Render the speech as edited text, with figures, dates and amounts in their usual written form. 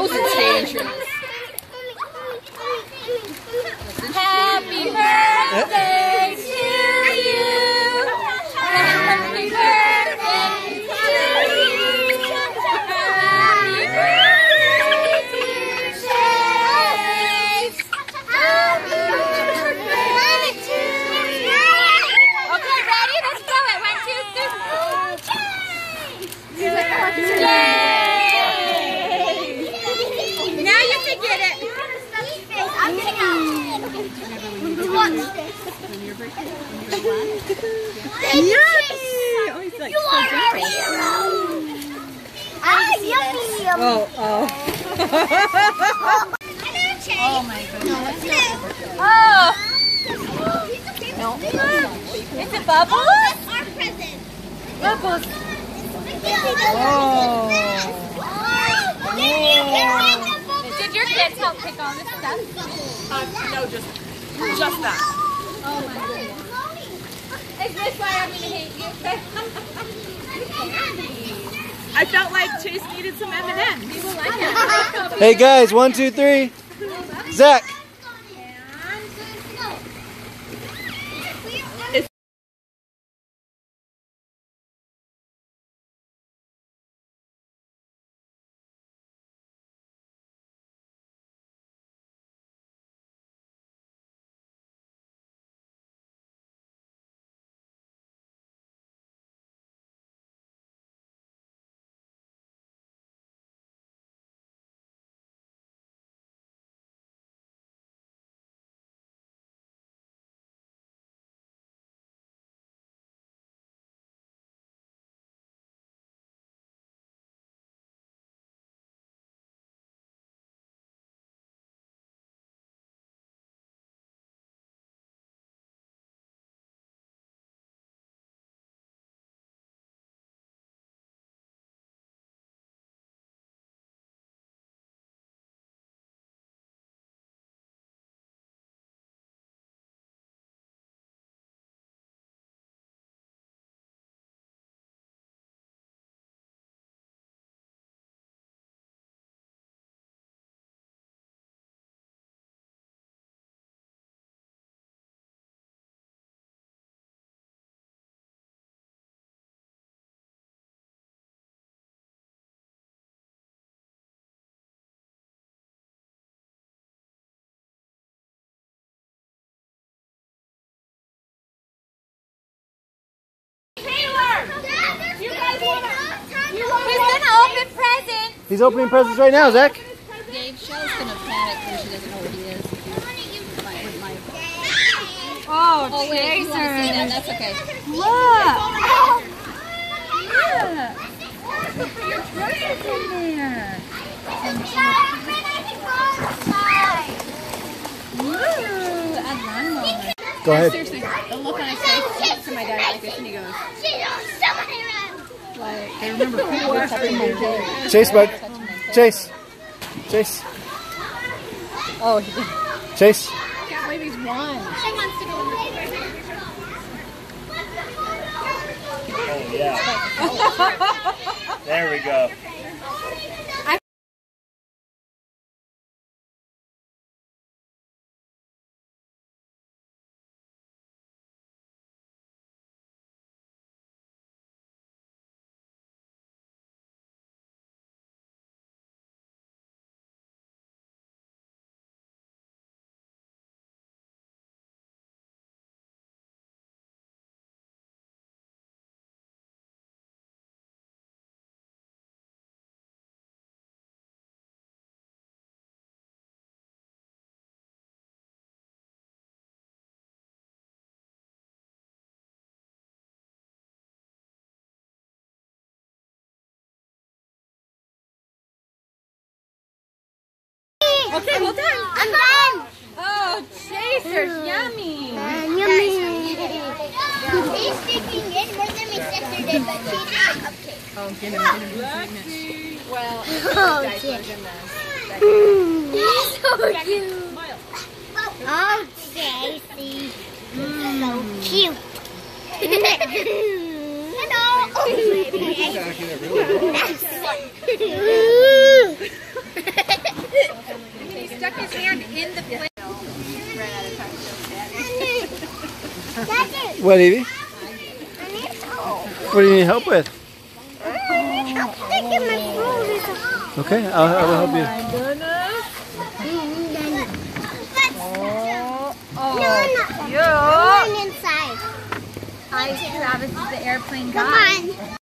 Those are dangerous. Happy birthday to you. Happy birthday to you. Happy birthday to Chase. Happy birthday to you. Okay, ready? Let's go it. 1, 2, 3. Yay! Now you can get it. I'm gonna go. Watch this. You are our hero. Yummy. Oh. Oh my goodness. Oh. No. Is it Bubbles? That's our present. Bubbles. Oh. Did your kids help pick all this stuff? No, just that. Oh my goodness. Is this why I'm gonna hate you? I felt like Chase needed some M&Ms. People like it. Hey guys, 1, 2, 3. Zach. He's opening presents right now, Zach. Dave, Shell's gonna panic when she doesn't know where he is. Oh, wait, you want to see that? That's okay. Look. Your treasure's in there. Ooh, a lawnmower. Go ahead. Seriously, the look on his face, he looks at my dad like this and he goes, like, I remember people were touching my kid. Chase, bud. Chase. Chase. Oh, he did. Chase. I can't believe he's won. She wants to go in the Oh, yeah. There we go. Okay, well done. I'm done. Oh, Chaser, yummy. Yummy. He's sticking in more than my sister did, but she did a cupcake. Oh, get him. Well, Oh, dice shit. version then. He's so cute. Oh, Stacy. So cute. Hello. stuck his hand in the plate. What, Evie? I need help. What do you need help with? I need help sticking my food. Okay, I will help you. My goodness. No, no. Yo. I'm going inside. Hi, Travis is the airplane Come guy. on.